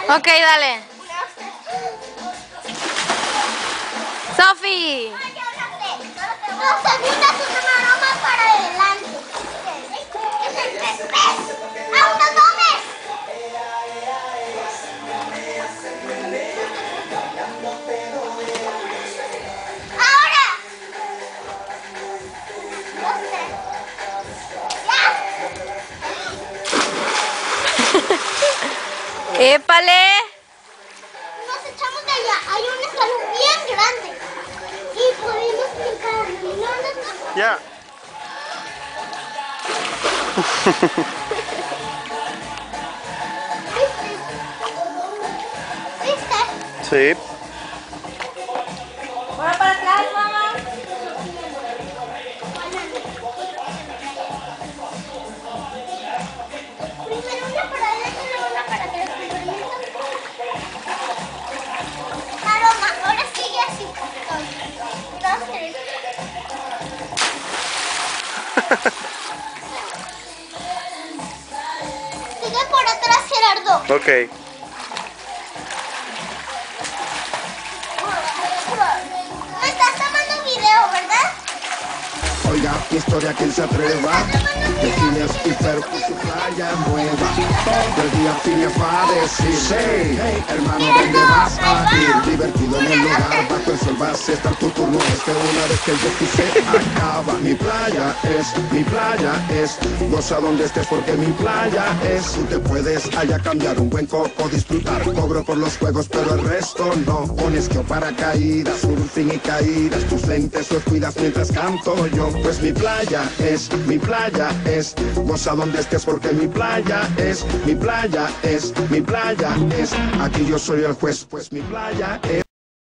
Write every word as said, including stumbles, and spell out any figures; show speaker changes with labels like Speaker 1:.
Speaker 1: Ok, dale. Sofi.
Speaker 2: Los segundos una maroma para adelante. ¡A uno tomes! ¡Ahora! Dos, tres. ¡Ya!
Speaker 1: ¡Épale!
Speaker 2: Nos echamos de allá. Hay un escalón bien grande. Y podemos brincar. ¿No, no, no?
Speaker 3: Ya.
Speaker 2: ¿Viste?
Speaker 3: Sí.
Speaker 1: Ahora para atrás, mamá.
Speaker 2: Primero una para adelante y luego una para atrás. Permiso. Maroma, ahora sigue así. Dos, tres. Sigue por atrás, Gerardo.
Speaker 3: Ok.
Speaker 2: Me estás tomando video, ¿verdad?
Speaker 4: Oiga, historia quien se atreva. De Phineas y Ferb y su playa nueva. Todo el día Phineas va a decir: hey, hey, hermano, ¿dónde vas a ir? Divertido en el lugar, bajo el sol vas a estar tu turno. Es que una vez que el jet se acaba, mi playa es, mi playa es. Goza donde estés porque mi playa es. Tú te puedes allá cambiar un buen coco, disfrutar. Cobro por los juegos, pero el resto no. Pones que paracaídas, surfing y caídas. Tus lentes los cuidas mientras canto yo. Pues mi playa es, mi playa es. Goza donde estés porque mi playa es, mi playa es, mi playa es. Aquí yo soy el juez, pues mi playa es.